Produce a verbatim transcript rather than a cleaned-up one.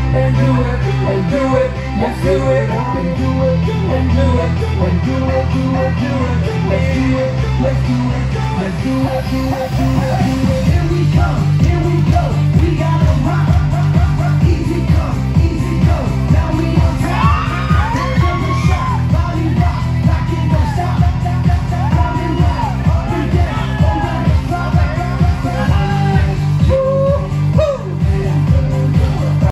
and do it, and do it, let's do it, and do it, and do it, and do it, do it, do it, let's do it, let's do it, let's do it, do it, do it, do it.